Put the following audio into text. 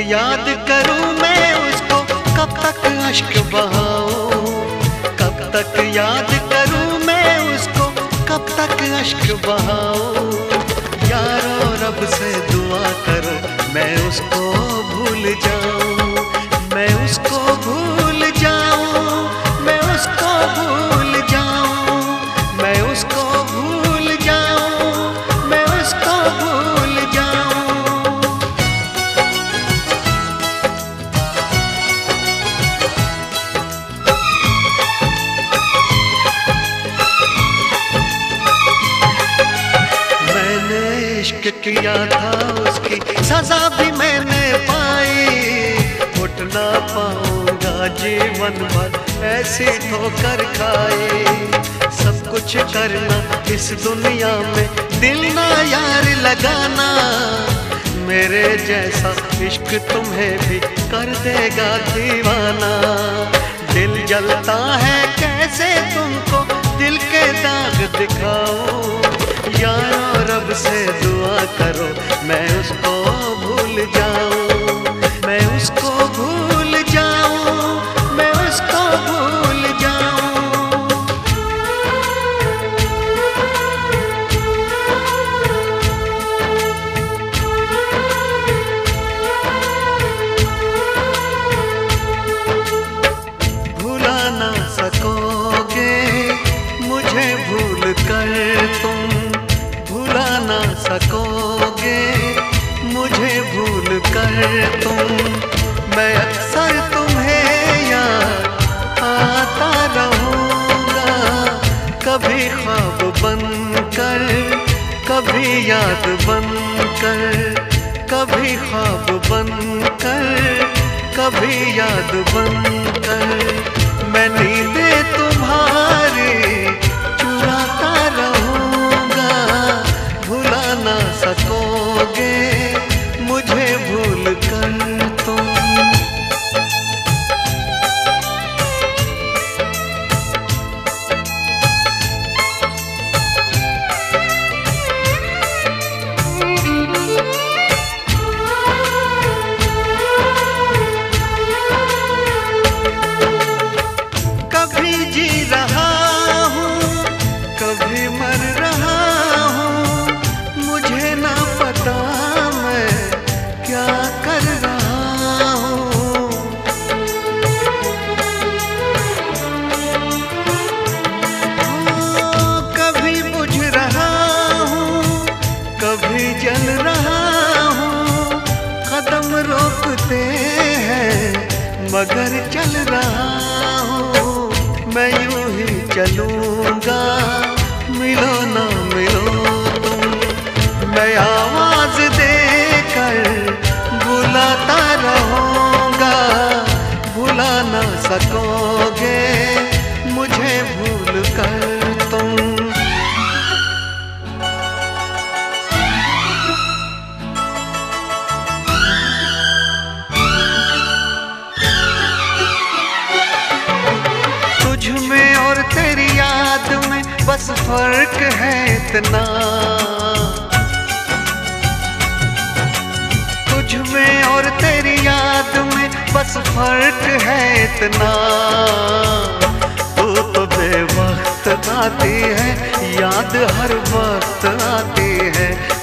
याद करूं मैं उसको, कब तक अश्क बहाऊं, कब तक याद करूं मैं उसको, कब तक अश्क बहाऊं। यारो रब से दुआ करो मैं उसको भूल जाऊं, मैं उसको भूल जाऊं, मैं उसको भूल जाऊं, मैं उसको भूल जाऊं, मैं उसको भूल जाऊं। मैंने इश्क किया था उसकी सजा भी मैंने पाई, उठ ना पाऊंगा जीवन भर ऐसी ठोकर खाई। सब कुछ करना इस दुनिया में, दिल ना यार लगाना, मेरे जैसा इश्क तुम्हें भी कर देगा दीवाना। दिल जलता है कैसे तुमको दिल के दाग दिखाऊं, यारो रब से दुआ करो मैं उसको भूल जाऊं, मैं उसको भूल जाऊं, मैं उसको भूल जाऊं। भुला ना सकोगे मुझे भूल कर तुम, भुला ना सकोगे मुझे भूल कर तुम। मैं अक्सर तुम्हें याद आता रहूँगा, कभी ख्वाब बनकर, कभी याद बनकर, कभी ख्वाब बनकर, कभी याद बनकर। मैं नींदें तुम्हारी चुराता रहूँगा, भुला ना सकोगे मुझे भूल कर तुम। कभी जी रहा हूँ, कभी मर रहा हूँ, मुझे ना पता मैं क्या कर रहा हूँ। कभी बुझ रहा हूँ, कभी जल रहा हूँ, कदम रोकते हैं मगर चल रहा हूँ। मैं यूं ही चलूंगा मिलो ना मिलो तुम, मैं आवाज देकर बुलाता रहूंगा, भुला ना सकोगे मुझे भूल कर तुम। तुझ में और तेरी याद में बस फर्क है इतना, तुझ में और तेरी याद में बस फर्क है इतना। तू तो बेवक्त आती है, याद हर वक्त आती है,